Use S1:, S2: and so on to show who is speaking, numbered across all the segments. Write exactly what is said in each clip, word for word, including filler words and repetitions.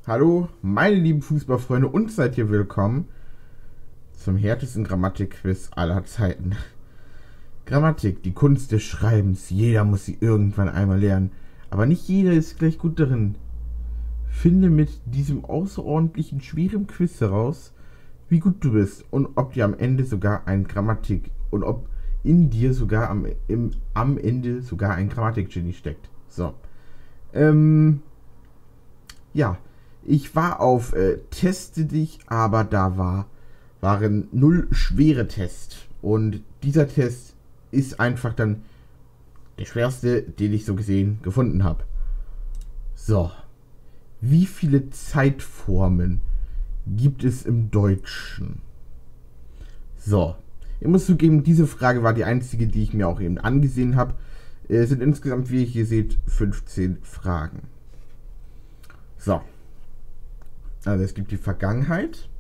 S1: Hallo, meine lieben Fußballfreunde und seid ihr willkommen zum härtesten Grammatikquiz aller Zeiten. Grammatik, die Kunst des Schreibens. Jeder muss sie irgendwann einmal lernen, aber nicht jeder ist gleich gut darin. Finde mit diesem außerordentlichen schweren Quiz heraus, wie gut du bist und ob dir am Ende sogar ein Grammatik und ob in dir sogar am, im, am Ende sogar ein Grammatikgenie steckt. So. Ähm, ja. Ich war auf äh, Teste dich, aber da war, waren null schwere Tests. Und dieser Test ist einfach dann der schwerste, den ich so gesehen gefunden habe. So. Wie viele Zeitformen gibt es im Deutschen? So. Ich muss zugeben, diese Frage war die einzige, die ich mir auch eben angesehen habe. Es sind insgesamt, wie ihr hier seht, fünfzehn Fragen. So. Also es gibt die Vergangenheit.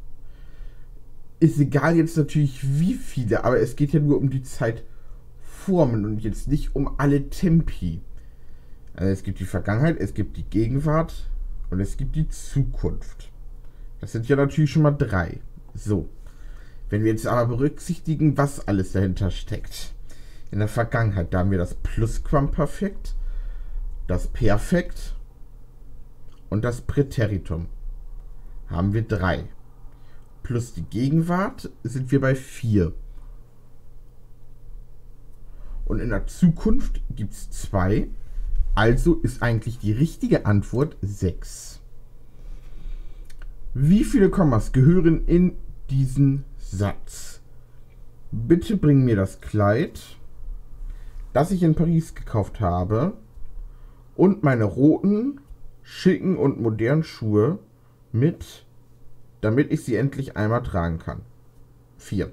S1: Ist egal jetzt natürlich wie viele, aber es geht ja nur um die Zeitformen und jetzt nicht um alle Tempi. Also es gibt die Vergangenheit, es gibt die Gegenwart und es gibt die Zukunft. Das sind ja natürlich schon mal drei. So. Wenn wir jetzt aber berücksichtigen, was alles dahinter steckt. In der Vergangenheit, da haben wir das Plusquamperfekt, das Perfekt und das Präteritum. Haben wir drei. Plus die Gegenwart sind wir bei vier. Und in der Zukunft gibt es zwei. Also ist eigentlich die richtige Antwort sechs. Wie viele Kommas gehören in diesen Satz? Bitte bring mir das Kleid, das ich in Paris gekauft habe, und meine roten, schicken und modernen Schuhe mit, damit ich sie endlich einmal tragen kann. Vier.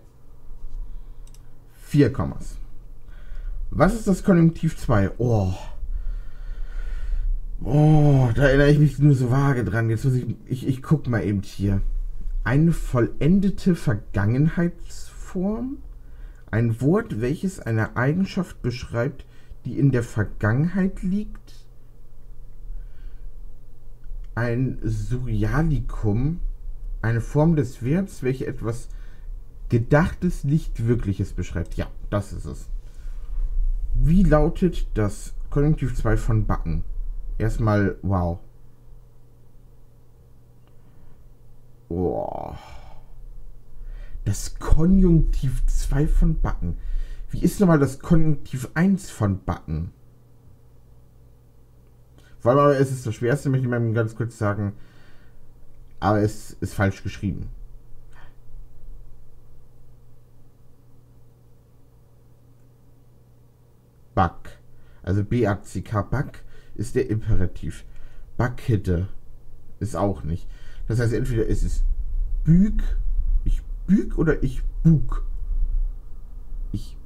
S1: Vier Kommas. Was ist das Konjunktiv zwei? Oh. Oh, da erinnere ich mich nur so vage dran. Jetzt muss ich, ich, ich guck mal eben hier. Eine vollendete Vergangenheitsform? Ein Wort, welches eine Eigenschaft beschreibt, die in der Vergangenheit liegt? Ein Surrealikum, eine Form des Verbs, welche etwas Gedachtes, nicht Wirkliches beschreibt. Ja, das ist es. Wie lautet das Konjunktiv zwei von backen? Erstmal, wow. Oh. Das Konjunktiv zwei von backen. Wie ist nochmal das Konjunktiv eins von backen? Vor allem, es ist das Schwerste, möchte ich mal ganz kurz sagen. Aber es ist falsch geschrieben. Back. Also B A C K, Back, ist der Imperativ. Backhette ist auch nicht. Das heißt, entweder ist es büg, ich büg oder ich bug. Ich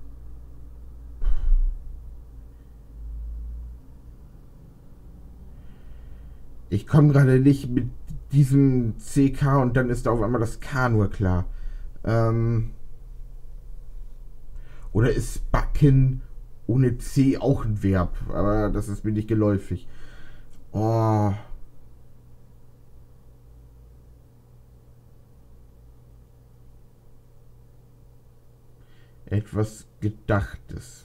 S1: Ich komme gerade nicht mit diesem C K und dann ist da auf einmal das K nur klar. Ähm, oder ist backen ohne C auch ein Verb? Aber das ist mir nicht geläufig. Oh. Etwas Gedachtes.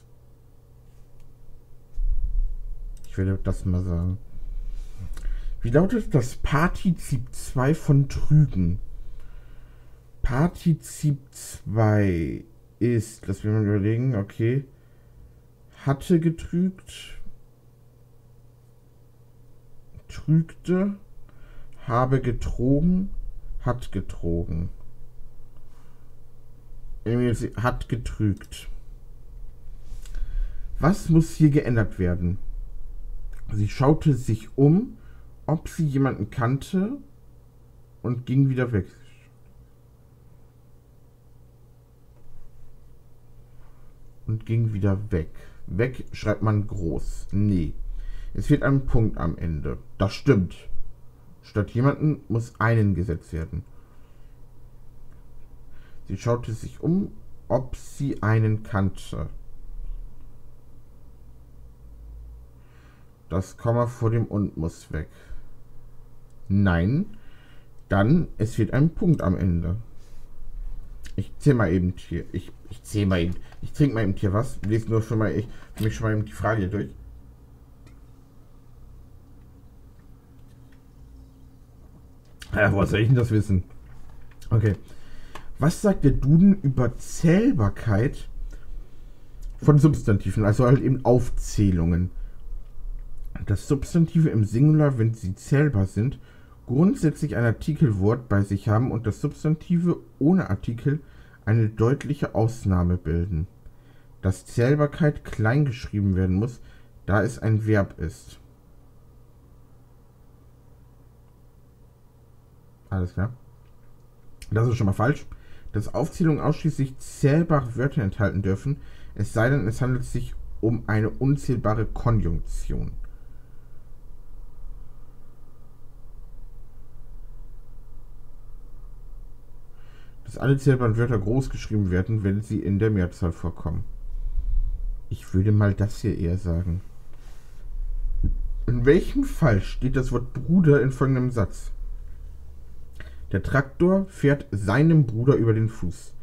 S1: Ich werde das mal sagen. Wie lautet das Partizip zwei von trügen? Partizip zwei ist, lass mich mal überlegen, okay. Hatte getrügt, trügte, habe getrogen, hat getrogen. Hat getrügt. Was muss hier geändert werden? Sie schaute sich um, ob sie jemanden kannte, und ging wieder weg. Und ging wieder weg. Weg schreibt man groß. Nee. Es fehlt ein Punkt am Ende. Das stimmt. Statt jemanden muss einen gesetzt werden. Sie schaute sich um, ob sie einen kannte. Das Komma vor dem und muss weg. Nein. Dann, es wird ein Punkt am Ende. Ich zähle mal eben hier. Ich, ich zähle mal eben. Ich trinke mal eben hier was. Lese nur schon mal, ich, für mich schon mal eben die Frage hier durch. Ja, woher soll ich denn das wissen? Okay. Was sagt der Duden über Zählbarkeit von Substantiven? Also halt eben Aufzählungen. Dass Substantive im Singular, wenn sie zählbar sind, grundsätzlich ein Artikelwort bei sich haben und dass Substantive ohne Artikel eine deutliche Ausnahme bilden. Dass Zählbarkeit klein geschrieben werden muss, da es ein Verb ist. Alles klar. Das ist schon mal falsch. Dass Aufzählungen ausschließlich zählbare Wörter enthalten dürfen, es sei denn, es handelt sich um eine unzählbare Konjunktion. Dass alle zählbaren Wörter groß geschrieben werden, wenn sie in der Mehrzahl vorkommen. Ich würde mal das hier eher sagen. In welchem Fall steht das Wort Bruder in folgendem Satz? Der Traktor fährt seinem Bruder über den Fuß.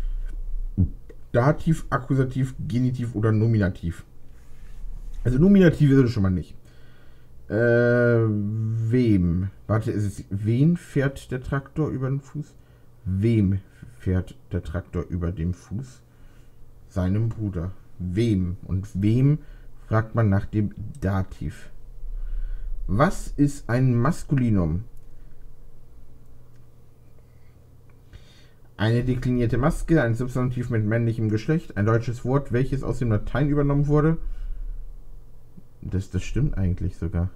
S1: Dativ, Akkusativ, Genitiv oder Nominativ. Also Nominativ ist es schon mal nicht. Äh, wem? Warte, ist es wen fährt der Traktor über den Fuß? Wem fährt der Traktor über den Fuß? Seinem Bruder. Wem? Und wem fragt man nach dem Dativ. Was ist ein Maskulinum? Eine deklinierte Maske, ein Substantiv mit männlichem Geschlecht, ein deutsches Wort, welches aus dem Latein übernommen wurde. Das, das stimmt eigentlich sogar.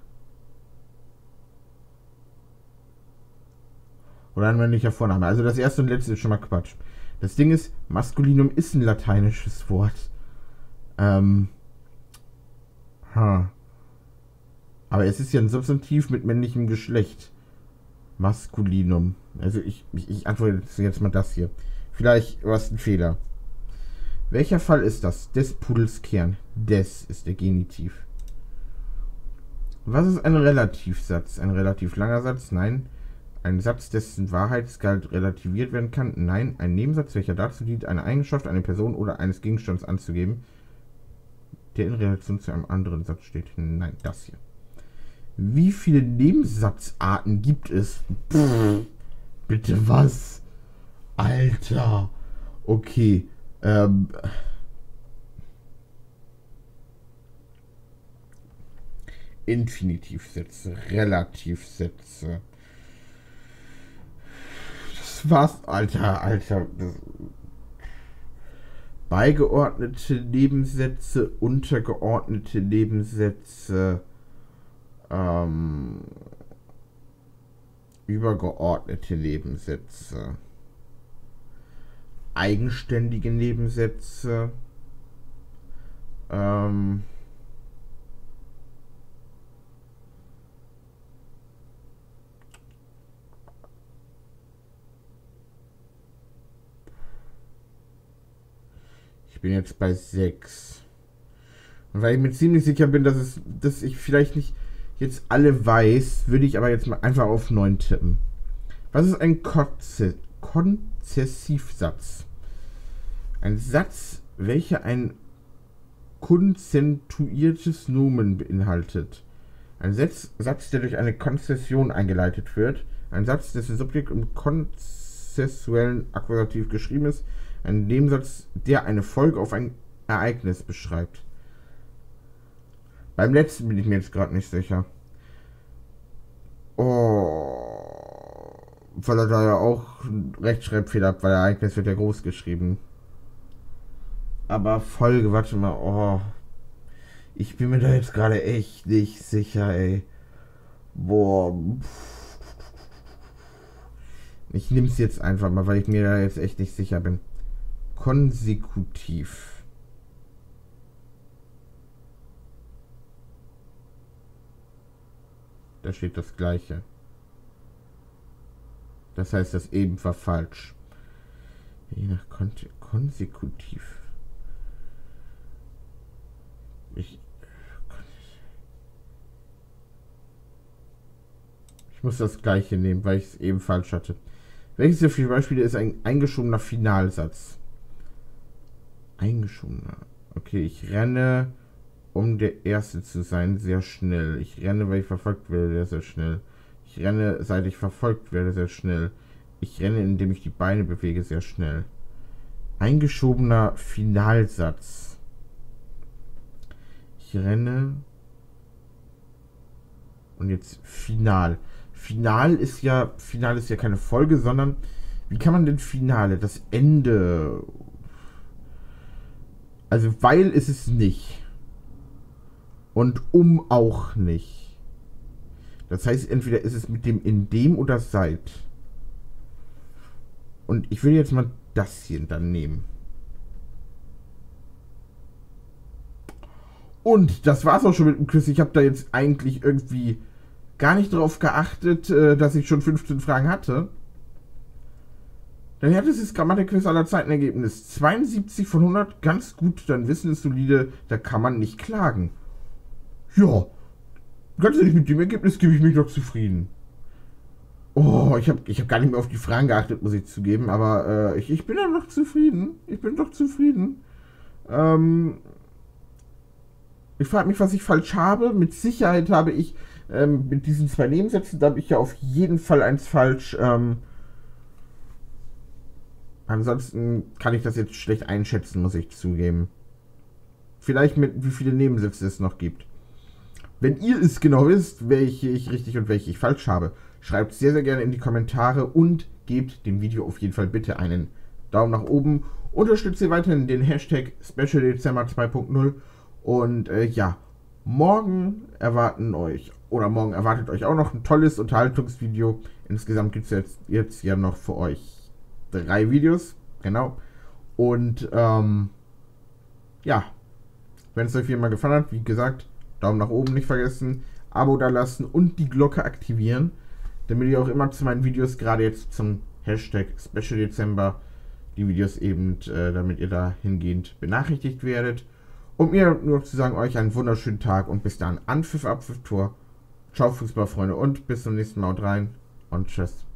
S1: Oder ein männlicher Vorname. Also das erste und letzte ist schon mal Quatsch. Das Ding ist, Maskulinum ist ein lateinisches Wort. Ähm. Ha. Aber es ist ja ein Substantiv mit männlichem Geschlecht. Maskulinum. Also ich, ich, ich antworte jetzt mal das hier. Vielleicht war es ein Fehler. Welcher Fall ist das? Des Pudels Kern. Des ist der Genitiv. Was ist ein Relativsatz? Ein relativ langer Satz? Nein. Ein Satz, dessen Wahrheitsgehalt relativiert werden kann? Nein. Ein Nebensatz, welcher dazu dient, eine Eigenschaft, eine Person oder eines Gegenstands anzugeben, der in Relation zu einem anderen Satz steht? Nein, das hier. Wie viele Nebensatzarten gibt es? Pff, bitte was? Alter. Okay. Ähm. Infinitivsätze, Relativsätze. Das war's, Alter, Alter. Das beigeordnete Nebensätze, untergeordnete Nebensätze, ähm, übergeordnete Nebensätze, eigenständige Nebensätze, ähm, ich bin jetzt bei sechs. Und weil ich mir ziemlich sicher bin, dass, es, dass ich vielleicht nicht jetzt alle weiß, würde ich aber jetzt mal einfach auf neun tippen. Was ist ein Konze- Konzessivsatz? Ein Satz, welcher ein konzentuiertes Nomen beinhaltet. Ein Satz, Satz, der durch eine Konzession eingeleitet wird. Ein Satz, dessen Subjekt im konzessuellen Akkusativ geschrieben ist. Ein Nebensatz, der eine Folge auf ein Ereignis beschreibt. Beim letzten bin ich mir jetzt gerade nicht sicher. Oh. Weil er da ja auch einen Rechtschreibfehler hat, weil Ereignis wird ja groß geschrieben. Aber Folge, warte mal, oh. Ich bin mir da jetzt gerade echt nicht sicher, ey. Boah. Ich nehm's jetzt einfach mal, weil ich mir da jetzt echt nicht sicher bin. Konsekutiv. Da steht das Gleiche. Das heißt, das eben war falsch. Je nach Kon Konsekutiv. Ich, muss das gleiche nehmen, weil ich es eben falsch hatte. Welches der vier Beispiele ist ein eingeschobener Finalsatz? Eingeschobener. Okay, ich renne, um der Erste zu sein, sehr schnell. Ich renne, weil ich verfolgt werde, sehr schnell. Ich renne, seit ich verfolgt werde, sehr schnell. Ich renne, indem ich die Beine bewege, sehr schnell. Eingeschobener Finalsatz. Ich renne. Und jetzt Final. Final ist ja, Final ist ja keine Folge, sondern wie kann man denn Finale, das Ende? Also weil ist es nicht. Und um auch nicht. Das heißt, entweder ist es mit dem in dem oder seit. Und ich will jetzt mal das hier dann nehmen. Und das war's auch schon mit dem Quiz. Ich habe da jetzt eigentlich irgendwie gar nicht darauf geachtet, dass ich schon fünfzehn Fragen hatte. Dein härtestes Grammatikquiz aller Zeiten Ergebnis zweiundsiebzig von hundert. Ganz gut, dein Wissen ist solide, da kann man nicht klagen. Ja, ganz ehrlich, mit dem Ergebnis gebe ich mich doch zufrieden. Oh, ich habe ich hab gar nicht mehr auf die Fragen geachtet, muss ich zugeben, aber äh, ich, ich bin ja noch zufrieden. Ich bin doch zufrieden. Ähm, ich frage mich, was ich falsch habe. Mit Sicherheit habe ich ähm, mit diesen zwei Nebensätzen, da habe ich ja auf jeden Fall eins falsch. Ähm, ansonsten kann ich das jetzt schlecht einschätzen, muss ich zugeben. Vielleicht mit wie viele Nebensätze es noch gibt. Wenn ihr es genau wisst, welche ich richtig und welche ich falsch habe, schreibt sehr, sehr gerne in die Kommentare und gebt dem Video auf jeden Fall bitte einen Daumen nach oben. Unterstützt ihr weiterhin den Hashtag Special Dezember zwei Punkt null. Und äh, ja, morgen erwarten euch, oder morgen erwartet euch auch noch ein tolles Unterhaltungsvideo. Insgesamt gibt es jetzt, jetzt ja noch für euch drei Videos, genau. Und ähm, ja, wenn es euch wie immer gefallen hat, wie gesagt, Daumen nach oben nicht vergessen, Abo da lassen und die Glocke aktivieren, damit ihr auch immer zu meinen Videos, gerade jetzt zum Hashtag Special Dezember, die Videos eben, äh, damit ihr da hingehend benachrichtigt werdet. Und mir nur noch zu sagen, euch einen wunderschönen Tag und bis dann. Anpfiff, Abpfiff, Tor. Ciao Fußballfreunde und bis zum nächsten Mal. Haut rein und tschüss.